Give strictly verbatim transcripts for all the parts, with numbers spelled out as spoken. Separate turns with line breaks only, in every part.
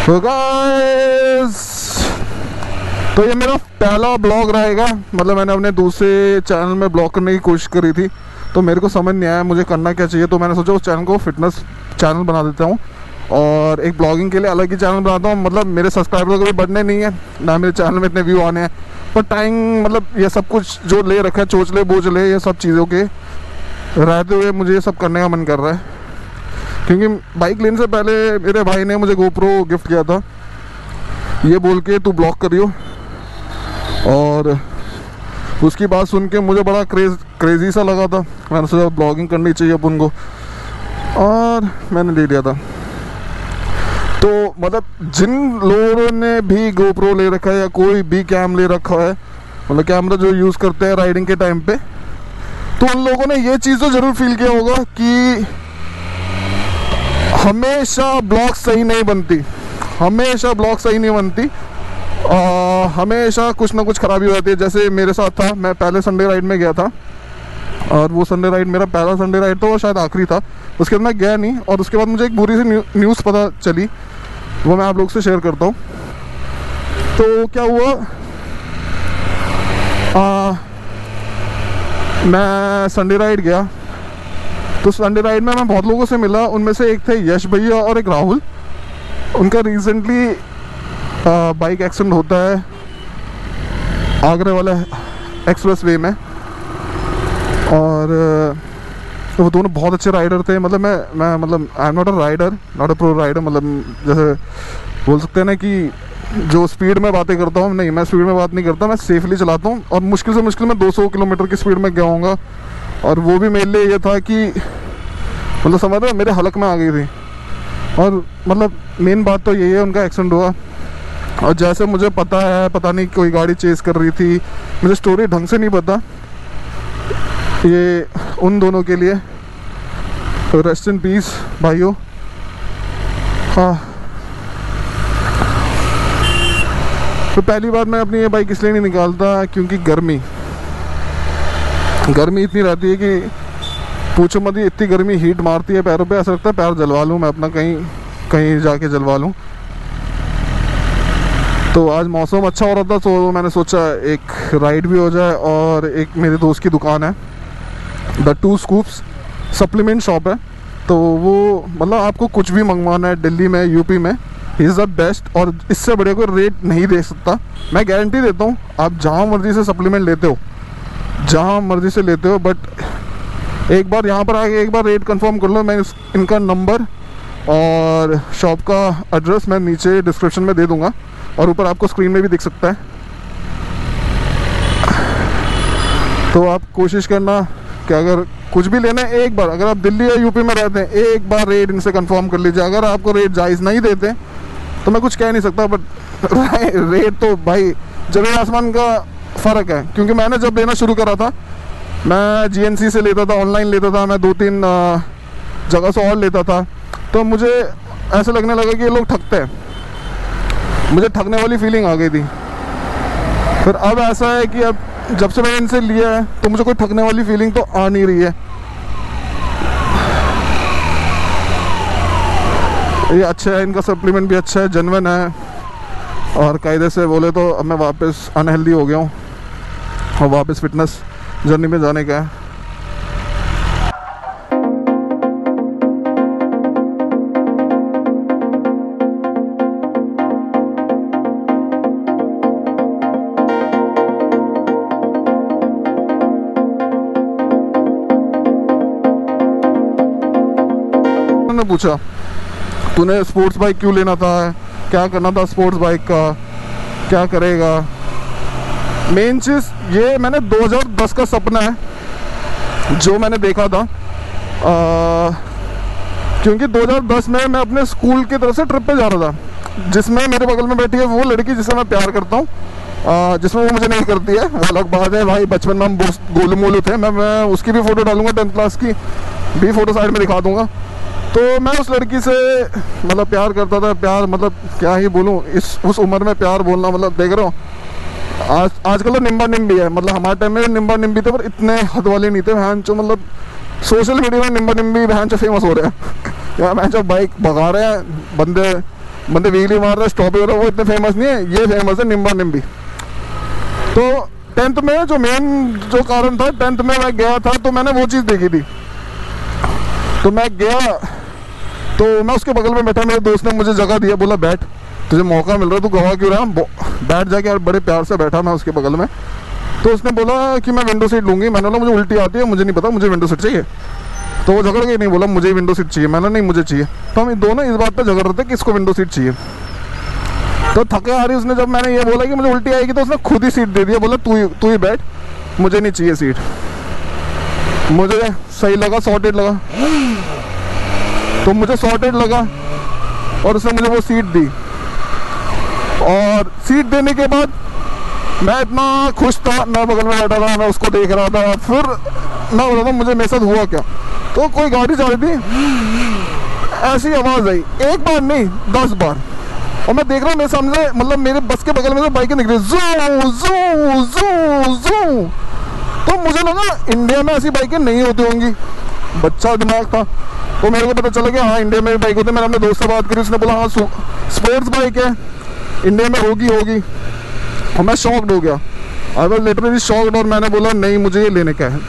तो गाइस, तो ये मेरा पहला ब्लॉग रहेगा। मतलब मैंने अपने दूसरे चैनल में ब्लॉग करने की कोशिश करी थी, तो मेरे को समझ नहीं आया मुझे करना क्या चाहिए। तो मैंने सोचा उस चैनल को फिटनेस चैनल बना देता हूँ और एक ब्लॉगिंग के लिए अलग ही चैनल बनाता हूँ। मतलब मेरे सब्सक्राइबर कभी बढ़ने नहीं है, ना मेरे चैनल में इतने व्यू आने हैं, पर टाइम मतलब ये सब कुछ जो ले रखा है, चोचले बोझले ये सब चीज़ों के रहते हुए मुझे ये सब करने का मन कर रहा है। क्योंकि बाइक लेने से पहले मेरे भाई ने मुझे गोप्रो गिफ्ट किया था, ये बोल के तू ब्लॉग करियो, और उसकी बात सुन के मुझे बड़ा क्रेज क्रेजी सा लगा था। मैंने सोचा ब्लॉगिंग करनी चाहिए अपन को, और मैंने ले लिया था। तो मतलब जिन लोगों ने भी गोप्रो ले रखा है या कोई भी कैम ले रखा है, मतलब कैमरा जो यूज़ करते हैं राइडिंग के टाइम पे, तो उन लोगों ने ये चीज़ तो ज़रूर फील किया होगा कि हमेशा ब्लॉग सही नहीं बनती, हमेशा ब्लॉग सही नहीं बनती, आ, हमेशा कुछ ना कुछ खराबी हो जाती है। जैसे मेरे साथ था, मैं पहले संडे राइड में गया था, और वो संडे राइड मेरा पहला संडे राइड था, वो शायद आखिरी था। उसके बाद मैं गया नहीं, और उसके बाद मुझे एक बुरी सी न्यू, न्यूज़ पता चली, वो मैं आप लोग से शेयर करता हूँ। तो क्या हुआ, आ, मैं संडे राइड गया, तो संडे राइड में मैं बहुत लोगों से मिला। उनमें से एक थे यश भैया और एक राहुल। उनका रिसेंटली बाइक एक्सीडेंट होता है आगरा वाला एक्सप्रेस वे में, और uh, वो दोनों बहुत अच्छे राइडर थे। मतलब मैं मैं मतलब I am not a rider, not a pro rider. मतलब जैसे बोल सकते हैं ना कि जो स्पीड में बातें करता हूँ, नहीं, मैं स्पीड में बात नहीं करता, मैं सेफली चलाता हूँ। और मुश्किल से मुश्किल में दो सौ किलोमीटर की स्पीड में गया हूँगा, और वो भी मेरे लिए ये था कि मतलब समझ रहे, मेरे हलक में आ गई थी। और मतलब मेन बात तो यही है, उनका एक्सीडेंट हुआ, और जैसे मुझे पता है, पता नहीं कोई गाड़ी चेस कर रही थी, मुझे स्टोरी ढंग से नहीं पता। ये उन दोनों के लिए रेस्ट इन पीस भाइयों। हाँ, तो पहली बार मैं अपनी ये बाइक इसलिए नहीं निकालता क्योंकि गर्मी गर्मी इतनी रहती है कि पूछो मत। इतनी गर्मी हीट मारती है पैरों पे, ऐसा लगता है पैर जलवा लूँ मैं अपना, कहीं कहीं जाके जलवा लूँ। तो आज मौसम अच्छा हो रहा था, तो मैंने सोचा एक राइड भी हो जाए। और एक मेरे दोस्त की दुकान है, the two scoops supplement shop है, तो वो मतलब आपको कुछ भी मंगवाना है दिल्ली में, यूपी में, ही इज़ द बेस्ट। और इससे बड़े कोई रेट नहीं दे सकता, मैं गारंटी देता हूँ। आप जहाँ मर्जी से सप्लीमेंट लेते हो, जहाँ मर्जी से लेते हो, बट एक बार यहाँ पर आके एक बार रेट कंफर्म कर लो। मैं इनका नंबर और शॉप का एड्रेस मैं नीचे डिस्क्रिप्शन में दे दूँगा, और ऊपर आपको स्क्रीन में भी दिख सकता है। तो आप कोशिश करना कि अगर कुछ भी लेना है, एक बार, अगर आप दिल्ली या यूपी में रहते हैं, एक बार रेट इनसे कंफर्म कर लीजिए। अगर आपको रेट जायज़ नहीं देते तो मैं कुछ कह नहीं सकता, बट रेट तो भाई ज़मीन आसमान का फ़र्क है। क्योंकि मैंने जब लेना शुरू करा था, मैं जीएनसी से लेता था, ऑनलाइन लेता था, मैं दो तीन जगह से और लेता था, तो मुझे ऐसा लगने लगा कि ये लोग ठगते हैं, मुझे ठगने वाली फीलिंग आ गई थी। फिर अब ऐसा है कि अब जब से मैंने इनसे लिया है, तो मुझे कोई ठगने वाली फीलिंग तो आ नहीं रही है। ये अच्छा है, इनका सप्लीमेंट भी अच्छा है, जेन्युइन है, और कायदे से बोले तो अब मैं वापस अनहेल्दी हो गया हूँ और वापस फिटनेस जर्नी में जाने का है। उन्होंने पूछा तूने स्पोर्ट्स बाइक क्यों लेना था, क्या करना था स्पोर्ट्स बाइक का, क्या करेगा। मेन चीज़ ये, मैंने दो हज़ार दस का सपना है जो मैंने देखा था, आ, क्योंकि दो हज़ार दस में मैं अपने स्कूल की तरफ से ट्रिप पे जा रहा था, जिसमें मेरे बगल में बैठी है वो लड़की जिसे मैं प्यार करता हूँ, जिसमें वो मुझे नहीं करती है, वो अलग बात है भाई। बचपन में हम गोलू मोलू थे, मैं मैं उसकी भी फ़ोटो डालूंगा, टेंथ क्लास की भी फ़ोटो साइड में दिखा दूंगा। तो मैं उस लड़की से मतलब प्यार करता था। प्यार मतलब क्या ही बोलूँ, इस उस उम्र में प्यार बोलना, मतलब देख रहे हो आज आजकल तो निम्बा निम्बी है, मतलब हमारे टाइम में निम्बा निम्बी थे, पर इतने हद वाले नहीं थे बहन चो। मतलब सोशल मीडिया में निम्बा निम्बी बहन चो फेमस हो रहे हैं या बहन चो बाइक भगा रहे हैं बंदे, बंदे वीली मार रहे, स्टॉप हो रहा, वो इतने फेमस नहीं है, ये फेमस है निम्बा निम्बी। तो टेंथ में जो मेन जो कारण था, टेंथ में मैं गया था तो मैंने वो चीज़ देखी थी। तो मैं गया तो मैं उसके बगल में बैठा, मेरे दोस्त ने मुझे जगह दिया, बोला बैठ, तुझे मौका मिल रहा है, तू गवा क्यों रहा, बैठ जाके। और बड़े प्यार से बैठा मैं उसके बगल में। तो उसने बोला कि मैं विंडो सीट लूँगी। मैंने बोला मुझे उल्टी आती है, मुझे नहीं पता, मुझे विंडो सीट चाहिए। तो वो झगड़ गई, नहीं बोला मुझे विंडो सीट चाहिए। मैंने नहीं मुझे चाहिए। तो हम दोनों इस बात पर झगड़ रहे थे कि इसको विंडो सीट चाहिए। तो थके आ रही उसने, जब मैंने ये बोला कि मुझे उल्टी आएगी तो उसने खुद ही सीट दे दिया, बोला तू ही तू ही बैठ, मुझे नहीं चाहिए सीट। मुझे सही लगा, सॉर्टेड लगा, तो मुझे सॉर्टेड लगा और उसने मुझे वो सीट दी। और सीट देने के बाद मैं इतना खुश था, मैं बगल में बैठा था, मैं उसको देख रहा था। फिर मैं बोला था मुझे मेरे साथ हुआ क्या। तो कोई गाड़ी जा रही थी, ऐसी आवाज़ आई, एक बार नहीं दस बार। और मैं देख रहा हूँ मेरे सामने, मतलब मेरे बस के बगल में से बाइकें निकली, जू जू जू जू। तो मुझे लगा इंडिया में ऐसी बाइकें नहीं होती होंगी, बच्चा दिमाग था। तो मेरे को पता चला कि हाँ इंडिया में बाइक होती है। मैंने अपने दोस्त से बात करी, उसने बोला हाँ स्पोर्ट्स बाइक है, इंडिया में होगी होगी और मैं शॉक्ड हो गया। I was literally shocked. और मैंने बोला नहीं, मुझे ये लेने का है।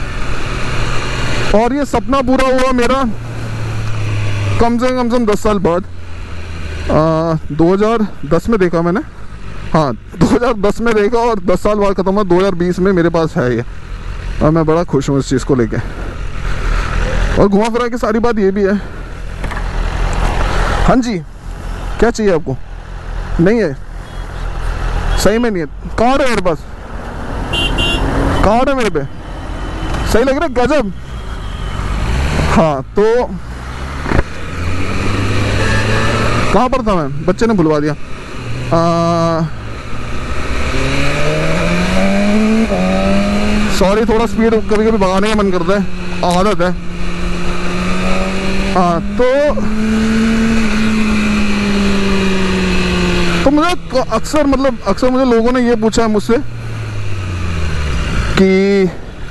और ये सपना पूरा हुआ मेरा कम से कम से दस साल बाद। दो हज़ार दस में देखा मैंने, हाँ दो हज़ार दस में देखा और दस साल बाद ख़त्म हुआ। दो हज़ार बीस में मेरे पास है ये और मैं बड़ा खुश हूँ इस चीज़ को लेके। और घुमा फिरा के सारी बात ये भी है। हाँ जी, क्या चाहिए आपको? नहीं है, सही में नहीं है। कार्ड है मेरे पास, कार्ड है मेरे पे, सही लग रहा है, गजब। हाँ तो कहाँ पर था मैं, बच्चे ने भुलवा दिया। सॉरी, थोड़ा स्पीड कभी कभी भगाने का मन करता है, आदत है। हाँ तो तो मुझे अक्सर मतलब अक्सर मुझे लोगों ने ये पूछा है मुझसे कि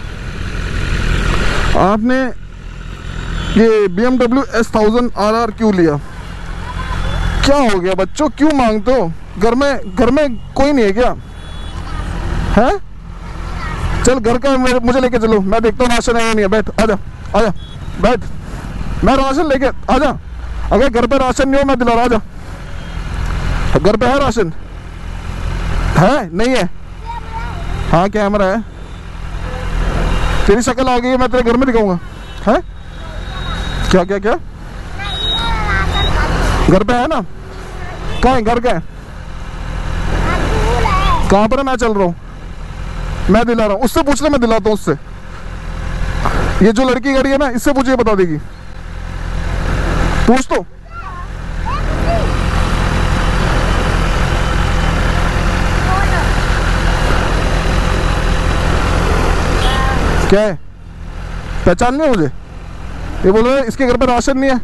आपने ये B M W S thousand R R क्यों लिया, क्या हो गया बच्चों, क्यों मांगते हो? घर में घर में कोई नहीं है क्या? है चल घर का मेरे, मुझे लेके चलो, मैं देखता हूँ राशन है नहीं है। बैठ, आजा आजा बैठ, मैं राशन लेके आजा। अगर घर पे राशन नहीं हो मैं दिला रहा, आजा। घर पे है राशन? है नहीं है? हाँ कैमरा है, तेरी शक्ल आ गई है, मैं तेरे घर में दिखाऊंगा। है क्या क्या क्या? घर पे है ना? कहाँ है घर? का है कहाँ पर है? मैं चल रहा हूँ, मैं दिला रहा हूँ। उससे पूछ ले, मैं दिलाता हूँ उससे। ये जो लड़की गाड़ी है ना, इससे पूछिए, बता देगी। पूछ तो। क्या है, पहचान नहीं है मुझे? ये बोल रहे इसके घर पर राशन नहीं है।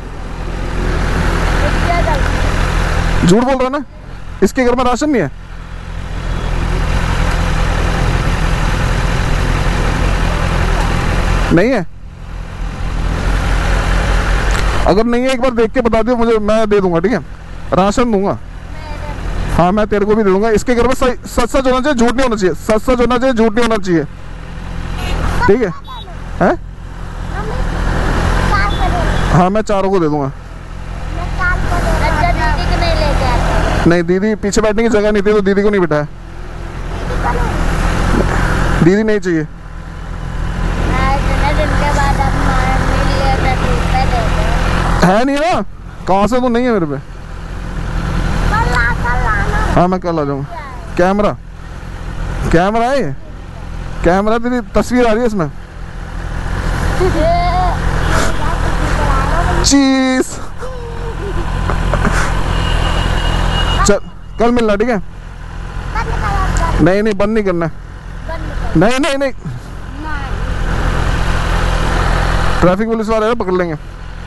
झूठ बोल रहा ना, इसके घर में राशन नहीं है। नहीं है? अगर नहीं है एक बार देख के बता दियो मुझे, मैं दे दूंगा, ठीक है? राशन दूंगा। हाँ मैं तेरे को भी दे दूंगा। इसके घर में सच सच होना चाहिए, झूठ नहीं होना चाहिए। सच सच होना चाहिए, झूठ नहीं होना चाहिए, ठीक है? हैं? हाँ मैं चारों को दे दूंगा। नहीं दीदी पीछे बैठने की जगह नहीं थी तो दीदी को नहीं बिठाया। दीदी नहीं चाहिए। है नहीं ना? कहाँ से? तो नहीं है मेरे पे। हाँ मैं कल आ जाऊँगा। कैमरा कैमरा है ये, कैमरा, तेरी तस्वीर आ रही है इसमें। चीज चल कल मिलना, ठीक है? नहीं नहीं बंद नहीं करना। नहीं नहीं नहीं, ट्रैफिक पुलिस वाले हैं, पकड़ लेंगे।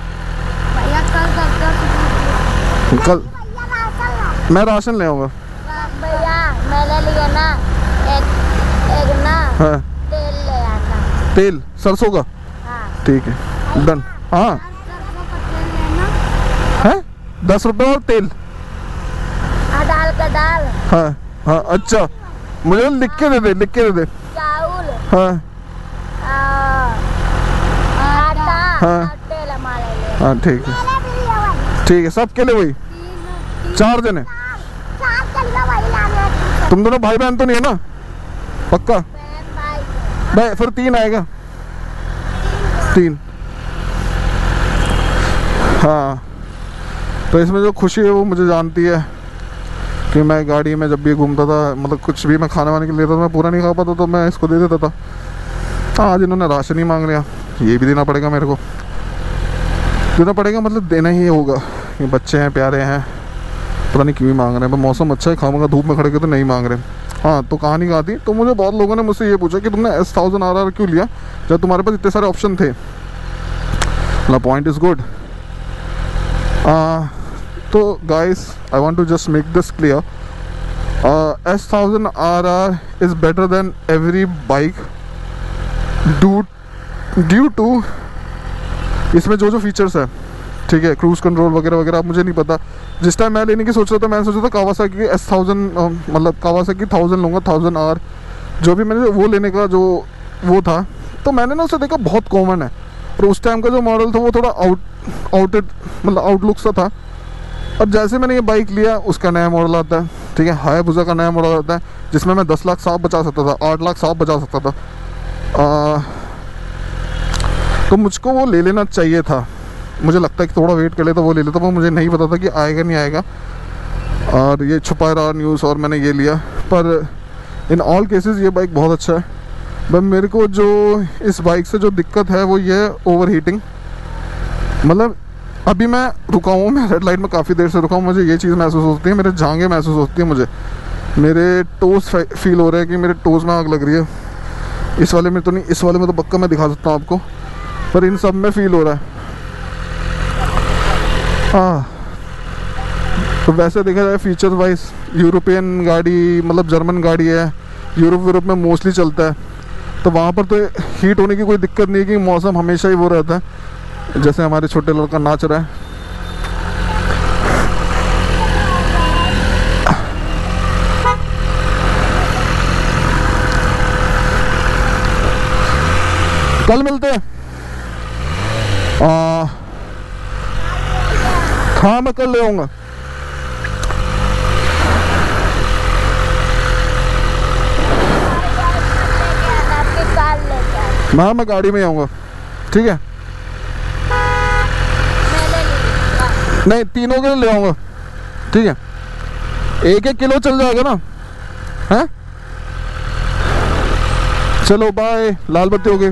कल मैं राशन ले आऊंगा।
भैया मैंने लिया ना एक एक ना
हाँ
तेल ले आना।
तेल सरसों का?
हाँ
ठीक है डन। हाँ है दस रुपए और तेल।
का दाल,
हाँ हाँ अच्छा, मुझे लिख के दे दे, लिख के दे दे।
चावल,
हाँ
आ, आटा,
हाँ।
तेल हमारे लिए।
हाँ ठीक है, ठीक है, सब के लिए वही चार जने। तुम दोनों भाई बहन तो नहीं है ना? पक्का? भाई फिर तीन आएगा, तीन। हाँ तो इसमें जो खुशी है वो मुझे जानती है कि मैं गाड़ी में जब भी घूमता था, मतलब कुछ भी मैं खाने वाने के लिए लेता था, मैं पूरा नहीं खा पाता तो मैं इसको दे देता था। हाँ आज इन्होंने राशन ही मांग लिया, ये भी देना पड़ेगा मेरे को, देना पड़ेगा, मतलब देना ही होगा। ये बच्चे हैं, प्यारे हैं, पता नहीं क्यों ही मांग रहे हैं। पर मौसम अच्छा है, खाऊंगा, धूप में खड़े के तो नहीं मांग रहे। हाँ तो कहानी कहा थी, तो मुझे बहुत लोगों ने मुझसे ये पूछा कि तुमने एस थाउजेंड आर आर क्यों लिया जब तुम्हारे पास इतने सारे ऑप्शन थे। मतलब पॉइंट इज़ गुड। तो guys I want to just make this clear, S thousand R R is better than every bike due due to इसमें जो जो फीचर्स है, ठीक है, क्रूज कंट्रोल वगैरह वगैरह। आप मुझे नहीं पता, जिस टाइम मैं लेने की सोच रहा था मैंने सोचा था कावासाकी की एस थाउजेंड, मतलब कावासाकी थाउजेंड लूँगा, थाउजेंड आर, जो भी मैंने वो लेने का जो वो था। तो मैंने ना उसे देखा बहुत कॉमन है, और उस टाइम का जो मॉडल था वो थोड़ा आउट आउटेड मतलब आउटलुक सा था। अब जैसे मैंने ये बाइक लिया, उसका नया मॉडल आता है, ठीक है, हायाबुसा का नया मॉडल आता है, जिसमें मैं दस लाख साफ बचा सकता था, आठ लाख साफ बचा सकता था। आ, तो मुझको वो ले लेना चाहिए था। मुझे लगता है कि थोड़ा वेट कर लेता, वो ले लेता, पर मुझे नहीं पता था कि आएगा नहीं आएगा, और ये छुपा रहा न्यूज़ और मैंने ये लिया। पर इन ऑल केसेस ये बाइक बहुत अच्छा है। बस मेरे को जो इस बाइक से जो दिक्कत है वो ये ओवर हीटिंग। मतलब अभी मैं रुका हूँ, मैं रेड लाइट में काफ़ी देर से रुका हूँ, मुझे ये चीज़ महसूस होती है, मेरे जांघें महसूस होती है, मुझे मेरे टोस फील हो रहे हैं कि मेरे टोस में आग लग रही है। इस वाले में तो नहीं, इस वाले में तो पक्का मैं दिखा सकता हूँ आपको, पर इन सब में फील हो रहा है। हाँ तो वैसे देखा जाए फीचर वाइज यूरोपियन गाड़ी, मतलब जर्मन गाड़ी है, यूरोप यूरोप में मोस्टली चलता है, तो वहाँ पर तो हीट होने की कोई दिक्कत नहीं है कि मौसम हमेशा ही वो रहता है। जैसे हमारे छोटे लड़का नाच रहा है, कल मिलते हैं। आ, हाँ मैं कल ले आऊँगा। हाँ मैं गाड़ी में आऊँगा, ठीक है, नहीं तीनों के लिए ले आऊँगा, ठीक है, एक एक किलो चल जाएगा ना, हैं? चलो बाय, लाल बत्ती हो गई।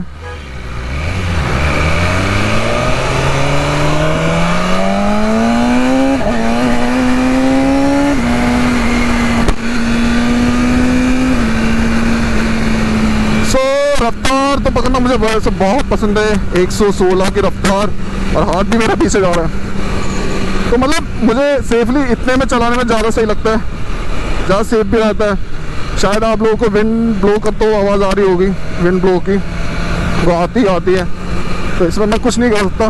रफ्तार तो पकड़ना मुझे वैसे बहुत पसंद है, एक सौ सोलह की रफ्तार, और हाथ भी मेरा पीछे जा रहा है, तो मतलब मुझे सेफली इतने में चलाने में ज़्यादा सही लगता है, ज़्यादा सेफ भी रहता है। शायद आप लोगों को विंड ब्लो कर तो आवाज़ आ रही होगी, विंड ब्लो की वो आती आती है, तो इसमें मैं कुछ नहीं कर सकता।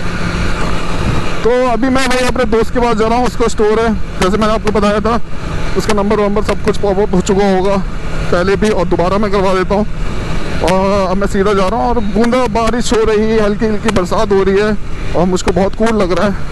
तो अभी मैं भाई अपने दोस्त के पास जा रहा हूँ, उसका स्टोर है, जैसे मैंने आपको बताया था, उसका नंबर वंबर सब कुछ पॉप अप हो चुका होगा पहले भी, और दोबारा मैं करवा देता हूँ। और अब मैं सीधा जा रहा हूँ, और बूंदा बारिश हो रही है, हल्की हल्की बरसात हो रही है, और मुझको बहुत कूल लग रहा है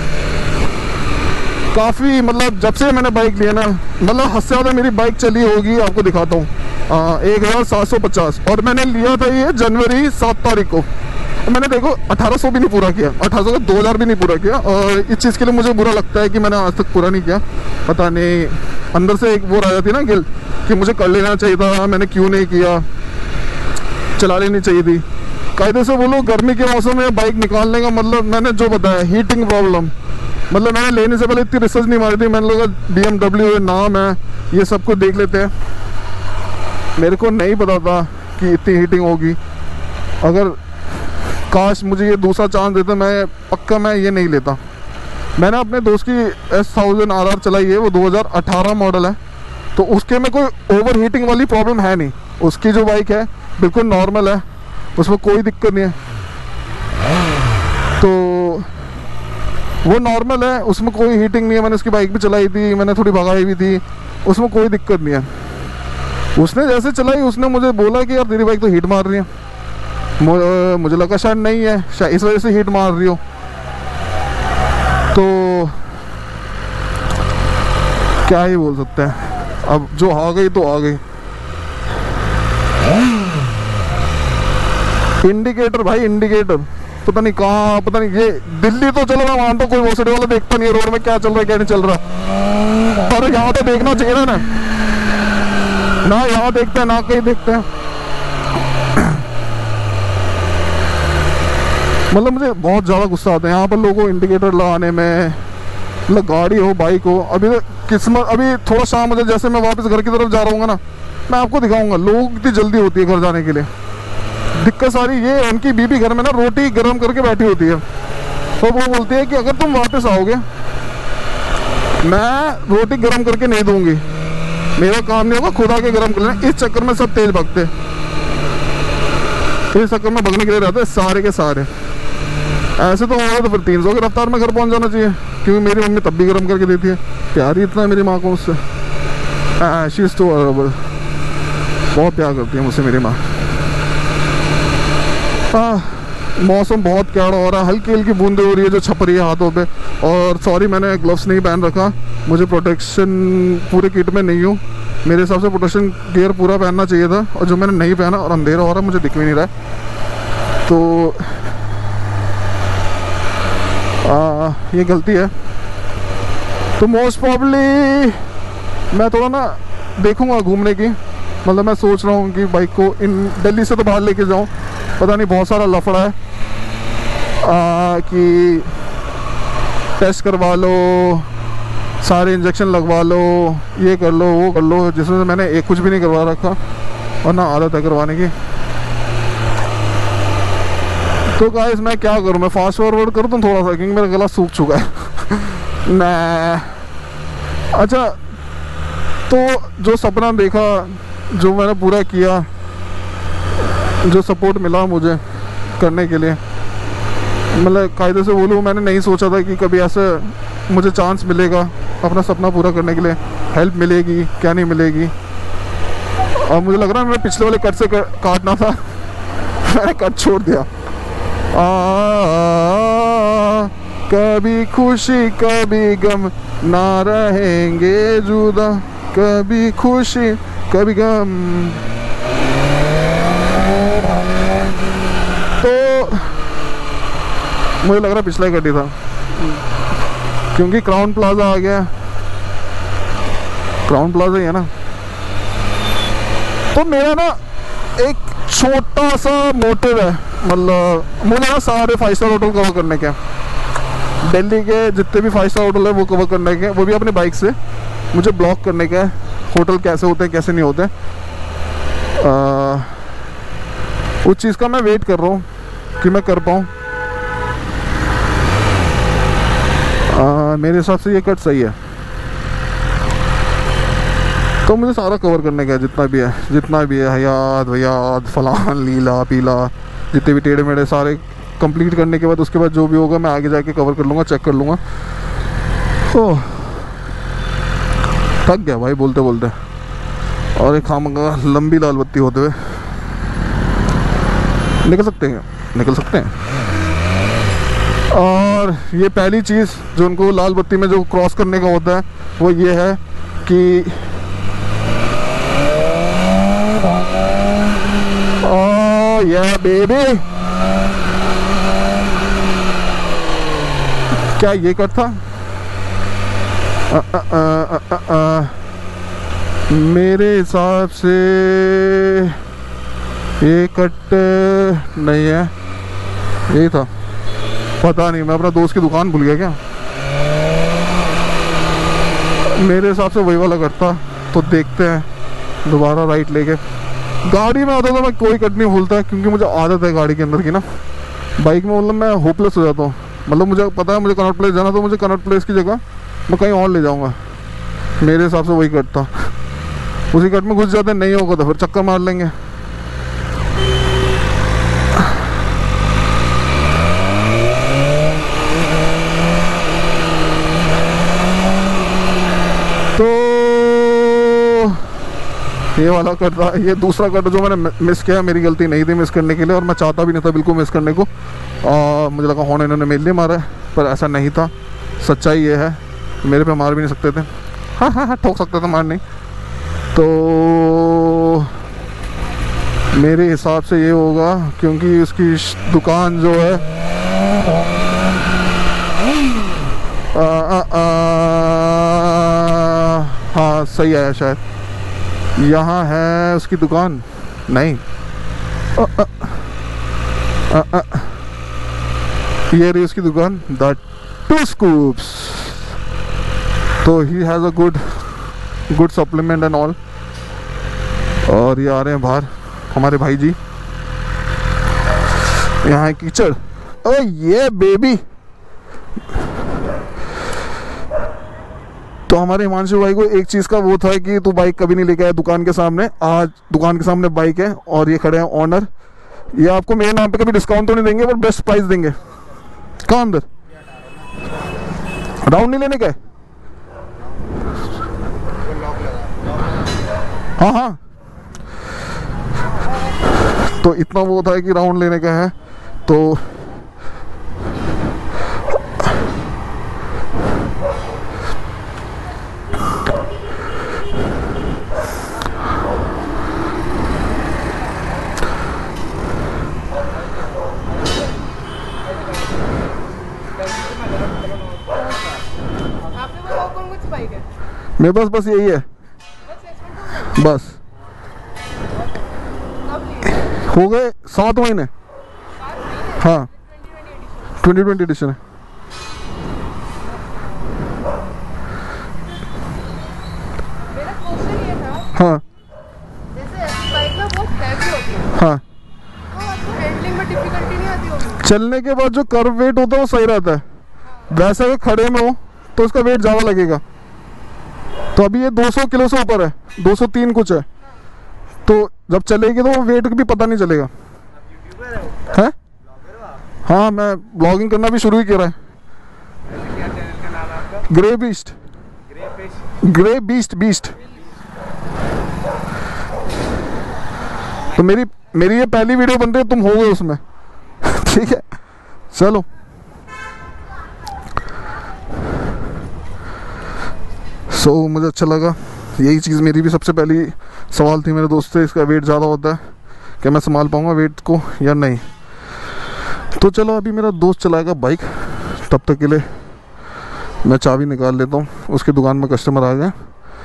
काफ़ी। मतलब जब से मैंने बाइक लिया ना, मतलब हद से ज़्यादा मेरी बाइक चली होगी, आपको दिखाता हूँ, एक हज़ार सात सौ पचास, और मैंने लिया था ये जनवरी सात तारीख को। मैंने देखो अठारह सौ भी नहीं पूरा किया, अठारह सौ का दो हज़ार भी नहीं पूरा किया, और इस चीज़ के लिए मुझे बुरा लगता है कि मैंने आज तक पूरा नहीं किया। पता नहीं, अंदर से एक वो रह जाती ना गिल कि मुझे कर लेना चाहिए था, मैंने क्यों नहीं किया, चला लेनी चाहिए थी। कायदे से बोलो, गर्मी के मौसम में बाइक निकालने का मतलब मैंने जो बताया, हीटिंग प्रॉब्लम, मतलब मैंने लेने से पहले इतनी रिसर्च नहीं मारी थी, मैंने लगा बी एम डब्ल्यू नाम है, ये सब कुछ देख लेते हैं। मेरे को नहीं पता था कि इतनी हीटिंग होगी। अगर काश मुझे ये दूसरा चांस देता, मैं पक्का मैं ये नहीं लेता। मैंने अपने दोस्त की एस थाउजेंड आर आर चलाई है, वो दो हज़ार अठारह मॉडल है, तो उसके में कोई ओवर हीटिंग वाली प्रॉब्लम है नहीं। उसकी जो बाइक है बिल्कुल नॉर्मल है, उसमें कोई दिक्कत नहीं है। तो वो नॉर्मल है, उसमें कोई हीटिंग नहीं है। मैंने उसकी बाइक भी चलाई थी, मैंने थोड़ी भगाई भी थी, उसमें कोई दिक्कत नहीं है। उसने जैसे चलाई उसने मुझे बोला कि यार तेरी बाइक तो हीट मार रही है। मुझे लगा शायद नहीं है, शायद इस वजह से हीट मार रही हो। तो क्या ही बोल सकते हैं, अब जो आ गई तो आ गई। इंडिकेटर भाई, इंडिकेटर पता नहीं कहाँ, पता नहीं। ये दिल्ली तो चलो मैं मानता हूँ, कोई वॉसिटी वाला देखता नहीं है रोड में क्या चल रहा है क्या नहीं चल रहा, पर यहाँ तो देखना चाहिए ना ना, ना यहाँ देखते हैं ना कहीं देखते हैं। मतलब मुझे बहुत ज़्यादा गुस्सा आता है यहाँ पर लोगों को इंडिकेटर लगाने में, मतलब गाड़ी हो बाइक हो। अभी तो किस्मत, अभी थोड़ा शाम हो जाए, जैसे मैं वापस घर की तरफ जा रहा हूँ ना, मैं आपको दिखाऊंगा लोगों की कितनी जल्दी होती है घर जाने के लिए। दिक्कत सारी ये है, उनकी बीबी घर में ना रोटी गर्म करके बैठी होती है, तो वो बोलती है कि अगर तुम वापस आओगे मैं रोटी गर्म करके नहीं दूंगी, मेरा काम नहीं होगा, खुदा के गर्म कर लेना। इस चक्कर में सब तेज भागते, इस चक्कर में भगने के लिए रहते सारे के सारे। ऐसे तो होगा तो फिर तीन सौ की रफ्तार में घर पहुंच जाना चाहिए, क्योंकि मेरी मम्मी तब भी गर्म करके देती है। प्यार ही इतना है मेरी माँ को उससे, शी इज टू अडोरेबल, बहुत प्यार करती है मुझसे मेरी माँ। हाँ, मौसम बहुत कैड़ा हो रहा है, हल्की हल्की बूंदें हो रही है जो छप रही है हाथों पे। और सॉरी मैंने ग्लव्स नहीं पहन रखा, मुझे प्रोटेक्शन पूरे किट में नहीं हूँ। मेरे हिसाब से प्रोटेक्शन गियर पूरा पहनना चाहिए था, और जो मैंने नहीं पहना, और अंधेरा हो रहा है मुझे दिख भी नहीं रहा है, तो आ, ये गलती है। तो मोस्ट प्रॉब्ली मैं थोड़ा ना देखूँगा घूमने की, मतलब मैं सोच रहा हूँ कि बाइक को इन दिल्ली से तो बाहर लेके जाऊँ। पता नहीं बहुत सारा लफड़ा है आ, कि टेस्ट करवा लो, सारे इंजेक्शन लगवा लो, ये कर लो वो कर लो, जिसमें मैंने एक कुछ भी नहीं करवा रखा और ना आदत है करवाने की। तो गाइस मैं क्या करूँ, मैं फास्ट फॉरवर्ड कर दूँ थोड़ा सा, क्योंकि मेरा गला सूख चुका है। मैं अच्छा, तो जो सपना देखा, जो मैंने पूरा किया, जो सपोर्ट मिला मुझे करने के लिए, मतलब कायदे से बोलूँ मैंने नहीं सोचा था कि कभी ऐसे मुझे चांस मिलेगा अपना सपना पूरा करने के लिए, हेल्प मिलेगी क्या नहीं मिलेगी। और मुझे लग रहा है मैं पिछले वाले कट से काटना था, मैंने कट छोड़ दिया। आ, कभी खुशी कभी गम ना रहेंगे जुदा, कभी खुशी कभी गम। तो मुझे लग रहा पिछला ही कटी था, क्योंकि क्राउन प्लाजा आ गया, क्राउन प्लाजा ही है ना। तो मेरा ना एक छोटा सा मोटिव है, मतलब मुझे ना सारे फाइव स्टार होटल कवर करने के, दिल्ली के जितने भी फाइव स्टार होटल है वो कवर करने के, वो भी अपनी बाइक से। मुझे ब्लॉग करने का है होटल कैसे होते हैं कैसे नहीं होते। आ, उस चीज़ का मैं वेट कर रहा हूँ कि मैं कर पाऊँ। मेरे हिसाब से ये कट सही है। तो मुझे सारा कवर करने का है, जितना भी है जितना भी है हयात वयात फलान लीला पीला, जितने भी टेढ़े मेढ़े सारे कंप्लीट करने के बाद उसके बाद जो भी होगा मैं आगे जाके कवर कर लूँगा, चेक कर लूँगा। ओह थक गया भाई बोलते बोलते, और एक खामगा लंबी लाल बत्ती होते हुए। निकल सकते हैं निकल सकते हैं और ये पहली चीज़ जो उनको लाल बत्ती में जो क्रॉस करने का होता है वो ये है कि ओह या बेबी, क्या ये कट था? आ, आ, आ, आ, आ, आ, मेरे हिसाब से ये कट नहीं है, यही था, पता नहीं, मैं अपना दोस्त की दुकान भूल गया क्या। मेरे हिसाब से वही वाला कट था, तो देखते हैं दोबारा राइट लेके। गाड़ी में आता तो मैं कोई कट नहीं भूलता, क्योंकि मुझे आदत है गाड़ी के अंदर की ना। बाइक में मतलब मैं होपलेस हो जाता हूँ, मतलब मुझे पता है मुझे कनॉट प्लेस जाना, तो मुझे कनॉट प्लेस की जगह मैं कहीं और ले जाऊँगा। मेरे हिसाब से वही कट था, उसी कट में घुस जाते, नहीं होगा तो फिर चक्कर मार लेंगे। ये वाला कट था, ये दूसरा कट जो मैंने मिस किया, मेरी गलती नहीं थी मिस करने के लिए, और मैं चाहता भी नहीं था बिल्कुल मिस करने को। आ, मुझे लगा हॉर्न इन्होंने मेरे लिए मारा है, पर ऐसा नहीं था। सच्चाई ये है, मेरे पे मार भी नहीं सकते थे। हाँ हाँ हाँ ठोक सकते थे, मार नहीं। तो मेरे हिसाब से ये होगा, क्योंकि उसकी दुकान जो है आ, आ, आ, हाँ सही आया शायद, यहाँ है उसकी दुकान। नहीं आ, आ, आ, आ, ये रही उसकी दुकान, द टू स्कूप्स। तो he has a good good supplement and all. और ये आ रहे हैं बाहर हमारे भाई जी। यहाँ है कीचड़। ओ ये बेबी। तो हमारे हिमांशु भाई को एक चीज़ का वो था कि तू बाइक कभी नहीं लेके आया दुकान के सामने। आज दुकान के सामने बाइक है और ये खड़े हैं ऑनर। ये आपको मेरे नाम पे कभी डिस्काउंट तो नहीं देंगे, पर बेस्ट प्राइस देंगे। कहाँ अंदर राउंड नहीं लेने का है? हाँ हाँ, तो इतना वो था कि राउंड लेने का है। तो मेरे पास बस यही है, बस हो गए सात महीने। हाँ ट्वेंटी ट्वेंटी एडिशन है।
मेरा क्वेश्चन ये था,
हाँ
जैसे ऐसी बाइक ना बहुत हैवी होती है,
हाँ,
तो आपको हैंडलिंग में डिफिकल्टी नहीं आती होगी?
चलने के बाद जो कर्व वेट होता है वो सही रहता है। वैसे अगर खड़े में हो तो उसका वेट ज़्यादा लगेगा। तो अभी ये दो सौ किलो से ऊपर है, दो सौ तीन कुछ है। तो जब चलेगी तो वेट भी पता नहीं चलेगा। है? हाँ मैं ब्लॉगिंग करना भी शुरू ही किया है। Grey beast, grey beast beast. तो मेरी मेरी ये पहली वीडियो बन रही है, तुम हो गए उसमें। ठीक है चलो। सो so, मुझे अच्छा लगा। यही चीज़ मेरी भी सबसे पहली सवाल थी मेरे दोस्त से, इसका वेट ज़्यादा होता है, क्या मैं संभाल पाऊँगा वेट को या नहीं। तो चलो अभी मेरा दोस्त चलाएगा बाइक, तब तक के लिए मैं चाबी निकाल लेता हूँ। उसकी दुकान में कस्टमर आ गया।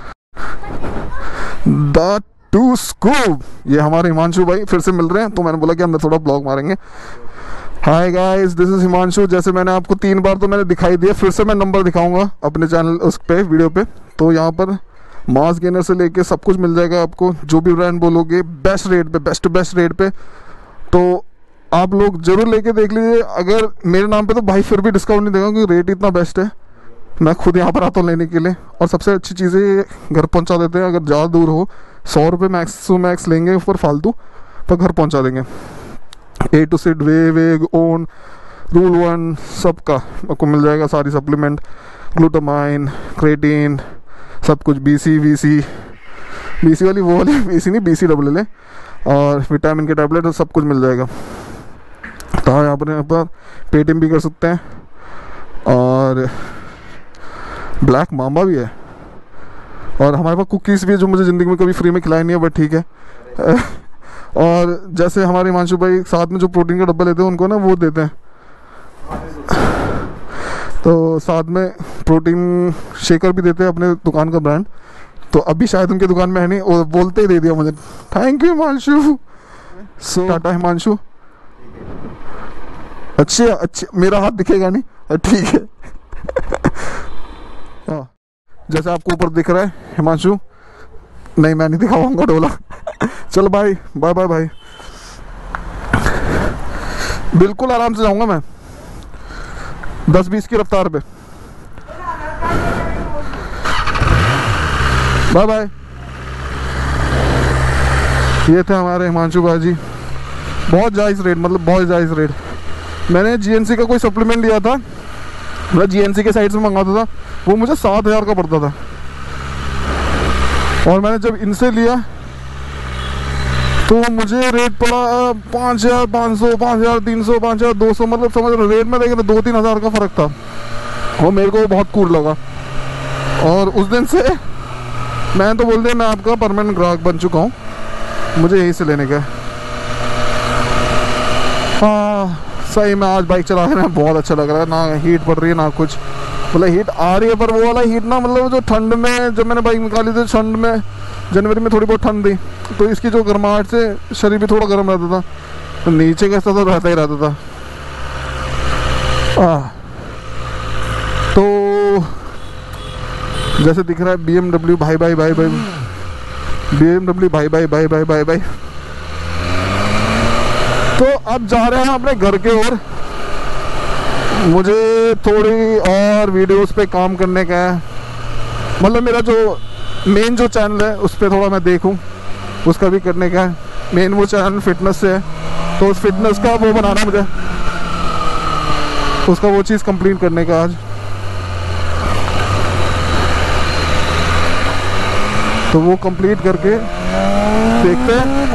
द टू स्कूप, ये हमारे हिमांशु भाई फिर से मिल रहे हैं, तो मैंने बोला कि अंदर थोड़ा ब्लॉग मारेंगे। Hi guys, this is Himanshu. जैसे मैंने आपको तीन बार तो मैंने दिखाई दिया, फिर से मैं नंबर दिखाऊंगा अपने चैनल उस पे वीडियो पे। तो यहाँ पर मास गेनर से लेके सब कुछ मिल जाएगा आपको, जो भी ब्रांड बोलोगे बेस्ट रेट पे, बेस्ट टू बेस्ट रेट पे। तो आप लोग जरूर लेके देख लीजिए। अगर मेरे नाम पे तो भाई फिर भी डिस्काउंट नहीं देगा, क्योंकि रेट इतना बेस्ट है। मैं खुद यहाँ पर आता हूँ लेने के लिए, और सबसे अच्छी चीज़ें घर पहुँचा देते हैं। अगर ज़्यादा दूर हो सौ रुपये मैक्स टू मैक्स लेंगे ऊपर फालतू, पर घर पहुँचा देंगे। ए टू सिड, वे वेग, ओन, रूल वन, सबका आपको मिल जाएगा। सारी सप्लीमेंट, ग्लूटामाइन, क्रेटीन, सब कुछ। बीसी वीसी बीसी वाली वो वाली बीसी नहीं, बीसी डबल एल, और विटामिन के टैबलेट सब कुछ मिल जाएगा। तो यहाँ पर यहाँ पर पेटीएम भी कर सकते हैं। और ब्लैक मामा भी है, और हमारे पास कुकीज़ भी है, जो मुझे ज़िंदगी में कभी फ्री में खिलाई नहीं है, बट ठीक है। और जैसे हमारे हिमांशु भाई साथ में जो प्रोटीन का डब्बा लेते हैं, उनको ना वो देते हैं, तो साथ में प्रोटीन शेकर भी देते हैं अपने दुकान का ब्रांड। तो अभी शायद उनकी दुकान में है नहीं, और बोलते ही दे दिया मुझे। Thank you Himanshu. So tata Himanshu. अच्छे अच्छे, मेरा हाथ दिखेगा नहीं, ठीक है। हाँ जैसे आपको ऊपर दिख रहा है हिमांशु, नहीं मैं नहीं दिखाऊंगा डोला। चलो भाई, बाय बाय भाई। बिल्कुल आराम से जाऊंगा मैं, दस बीस की रफ्तार पे। Bye bye. ये थे हमारे हिमांशु भाई। बहुत जायज़ रेट, मतलब बहुत जायज़ रेट। मैंने जीएनसी का कोई सप्लीमेंट लिया था, मैं जीएनसी के साइड से मंगाता था, वो मुझे सात हज़ार का पड़ता था। और मैंने जब इनसे लिया तो मुझे रेट पड़ा पाँच हज़ार पाँच सौ, पाँच हज़ार तीन सौ, पाँच हज़ार दो सौ, मतलब समझ रहे रेट में देखे तो दो तीन हज़ार का फ़र्क था। वो मेरे को बहुत कूल लगा और उस दिन से मैं तो बोल दिया मैं आपका परमानेंट ग्राहक बन चुका हूँ, मुझे यहीं से लेने का। हाँ सही में आज बाइक चला के ना बहुत अच्छा लग रहा है, ना हीट पड़ रही है ना कुछ, मतलब हीट आ रही है पर वो वाला हीट ना, मतलब जो ठंड में जब मैंने बाइक निकाली थी ठंड में जनवरी में थोड़ी बहुत ठंड थी तो इसकी जो गर्माहट से शरीर भी थोड़ा गर्म रहता था, तो नीचे कैसा तो रहता ही रहता था। आ, तो जैसे दिख रहा है बी एम डब्ल्यू भाई भाई भाई भाई बी एम डब्ल्यू भाई भाई भाई भाई भाई भाई। तो अब जा रहे हैं अपने घर के ओर, मुझे थोड़ी और वीडियोस पे काम करने का है, मतलब मेरा जो मेन जो चैनल है उस पर थोड़ा मैं देखूं, उसका भी करने का है। मेन वो चैनल फिटनेस से है तो उस फिटनेस का वो बनाना मुझे, उसका वो चीज़ कंप्लीट करने का आज। तो वो कंप्लीट करके देखते हैं।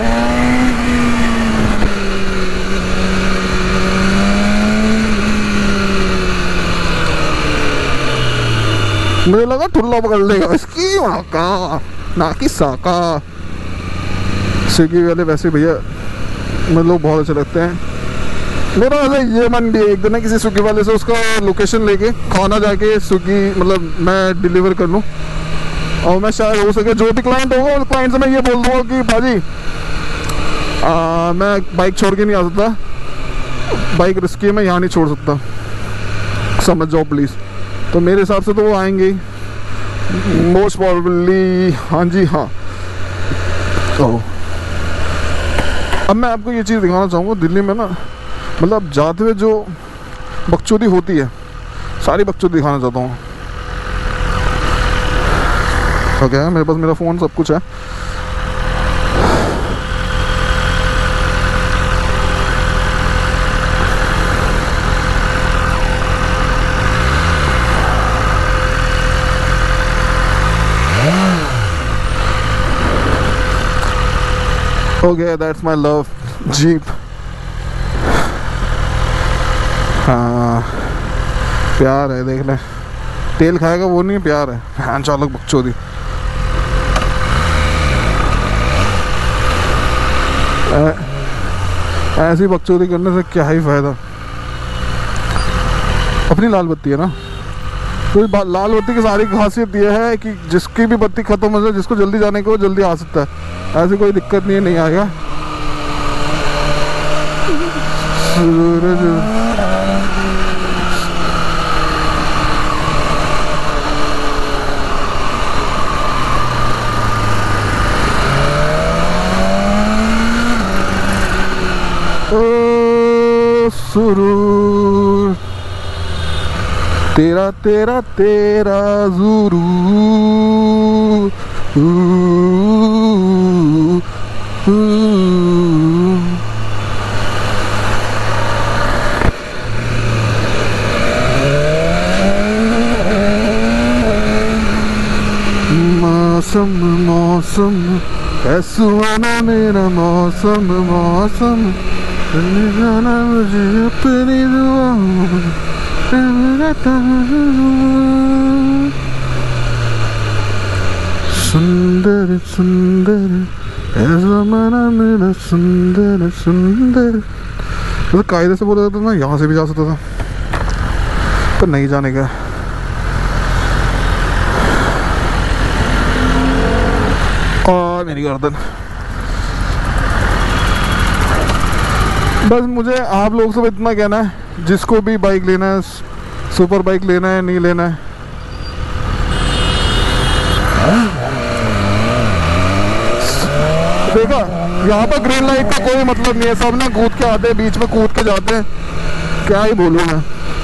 मुझे लगा ठुल्ला पकड़ लेगा इसकी वहाँ का ना कि साका। स्विगी वाले वैसे भैया मुझे लोग बहुत अच्छे लगते हैं। मेरा वैसे ये मन भी एक दिन है किसी स्विगी वाले से उसका लोकेशन लेके खाना जाके स्विगी मतलब मैं डिलीवर कर लूँ, और मैं शायद हो सके जो भी क्लाइंट होगा क्लाइंट से मैं ये बोल दूँगा कि भाजी आ, मैं बाइक छोड़ के नहीं आ सकता, बाइक रिस्की है, मैं यहाँ नहीं छोड़ सकता, समझ जाओ प्लीज़। तो मेरे हिसाब से तो वो आएंगे मोस्ट प्रॉबेबली। हाँ जी हाँ। ओह अब मैं आपको ये चीज़ दिखाना चाहूँगा, दिल्ली में ना मतलब जाते हुए जो बकचोदी होती है सारी बकचोदी दिखाना चाहता हूँ। ओके okay, मेरे पास मेरा फ़ोन सब कुछ है। Okay, that's my love Jeep। हाँ प्यार है, देख ले तेल खाएगा वो नहीं प्यार है, हाँ चालक बकचोदी। ऐसी बकचोदी करने से क्या ही फायदा। अपनी लाल बत्ती है ना, तो लाल बत्ती की सारी खासियत यह है कि जिसकी भी बत्ती खत्म हो जाए, जिसको जल्दी जाने को जल्दी आ सकता है, ऐसी कोई दिक्कत नहीं है, नहीं आएगा। सूरज ओ सुरूर तेरा तेरा तेरा ज़ुरू मौसम मौसम सुहाना मेरा मौसम मौसम जाना मुझे अपनी दुआ सुंदर सुंदर ज़माना मेरा सुंदर सुंदर। तो कायदे से बोला जाता था ना, यहाँ से भी जा सकता था पर नहीं जाने का। और मेरी गर्दन बस मुझे आप लोग से इतना कहना है, जिसको भी बाइक लेना है, सुपर बाइक लेना है नहीं लेना है, देखा यहाँ पर ग्रीन लाइट का कोई मतलब नहीं है, सब ना कूद के आते हैं, बीच में कूद के जाते हैं, क्या ही बोलूँ मैं।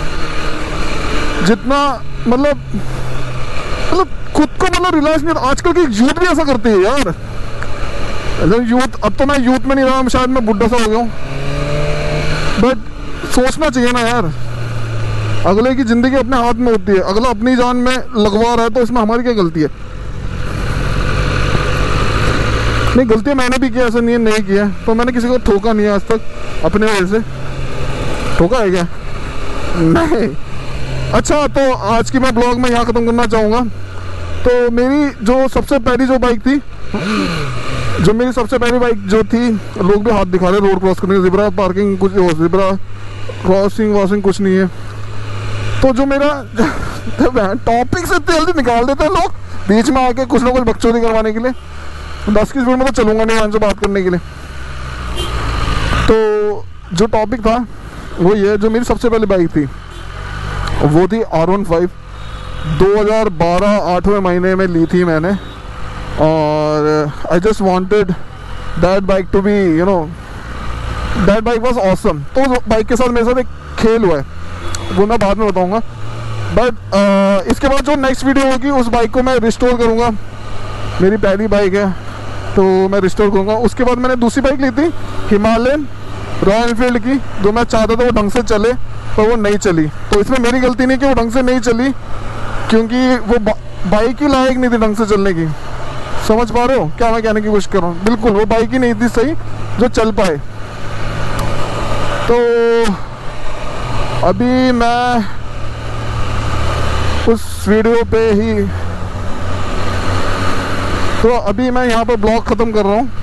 जितना मतलब मतलब खुद को मतलब रिलैक्स नहीं, आजकल की यूथ भी ऐसा करती है यार। यूथ, अब तो मैं यूथ में नहीं रहा, शायद मैं बुढ़ा सा हो गया हूँ, बट सोचना चाहिए ना यार, अगले की ज़िंदगी अपने हाथ में होती है, अगला अपनी जान में लगवा रहा है तो इसमें हमारी क्या गलती है। नहीं, गलती मैंने भी किया, ऐसा नहीं है नहीं किया। तो मैंने किसी को ठोका नहीं है आज तक अपने वजह से। ठोका है क्या? नहीं। अच्छा, तो आज की मैं ब्लॉग में यहाँ ख़त्म करना चाहूँगा। तो मेरी जो सबसे पहली जो बाइक थी जो मेरी सबसे पहली बाइक जो थी, लोग भी हाथ दिखा रहे रोड क्रॉस करने, जिब्रा पार्किंग कुछ, जिब्रा क्रॉसिंग वॉसिंग कुछ नहीं है। तो जो मेरा टॉपिक से जल्दी निकाल देते हैं लोग बीच में आके कुछ ना कुछ बकचोदी करवाने के लिए। दस की स्पीड में तो चलूंगा नहीं उनसे बात करने के लिए। तो जो टॉपिक था वो ये, जो मेरी सबसे पहली बाइक थी वो थी आर वन फाइव। दो हज़ार बारह आठवें महीने में ली थी मैंने, और I just wanted that bike to be, you know, that bike was awesome. तो उस बाइक के साथ मेरे साथ एक खेल हुआ है, वो मैं बाद में बताऊंगा। बट uh, इसके बाद जो नेक्स्ट वीडियो होगी उस बाइक को मैं रिस्टोर करूंगा। मेरी पहली बाइक है तो मैं रिस्टोर करूंगा। उसके बाद मैंने दूसरी बाइक ली थी हिमालयन रॉयल एनफील्ड की, जो मैं चाहता था वो ढंग से चले पर वो नहीं चली। तो इसमें मेरी गलती नहीं कि वो ढंग से नहीं चली, क्योंकि वो बा, बाइक ही लायक नहीं थी ढंग से चलने की। समझ पा रहे हो क्या मैं कहने की कोशिश कर रहा हूँ? बिल्कुल वो बाइक ही नहीं थी सही जो चल पाए। तो अभी मैं उस वीडियो पे ही, तो अभी मैं यहाँ पर ब्लॉग ख़त्म कर रहा हूँ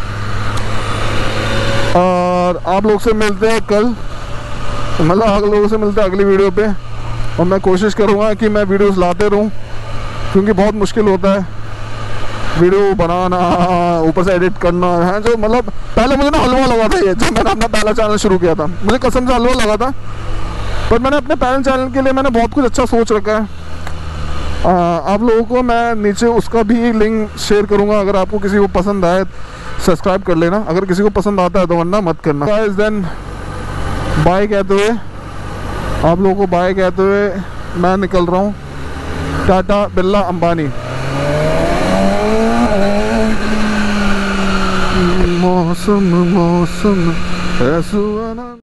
और आप लोग से मिलते हैं कल, मतलब आप लोगों से मिलते हैं अगली वीडियो पे। और मैं कोशिश करूँगा कि मैं वीडियोस लाते रहूँ, क्योंकि बहुत मुश्किल होता है वीडियो बनाना, ऊपर से एडिट करना है। जो मतलब पहले मुझे ना हलवा लगा था ये, जब मैंने अपना पहला चैनल शुरू किया था, मुझे कसम से हलवा लगा था। पर मैंने अपने पहले चैनल के लिए मैंने बहुत कुछ अच्छा सोच रखा है। आ, आप लोगों को मैं नीचे उसका भी लिंक शेयर करूंगा, अगर आपको किसी को पसंद आए सब्सक्राइब कर लेना, अगर किसी को पसंद आता है तो वरना मत करना। गाइस देन बाय कहते हुए, आप लोगों को बाय कहते हुए मैं निकल रहा हूँ। टाटा बिरला अंबानी। मौसम मौसम ऐसा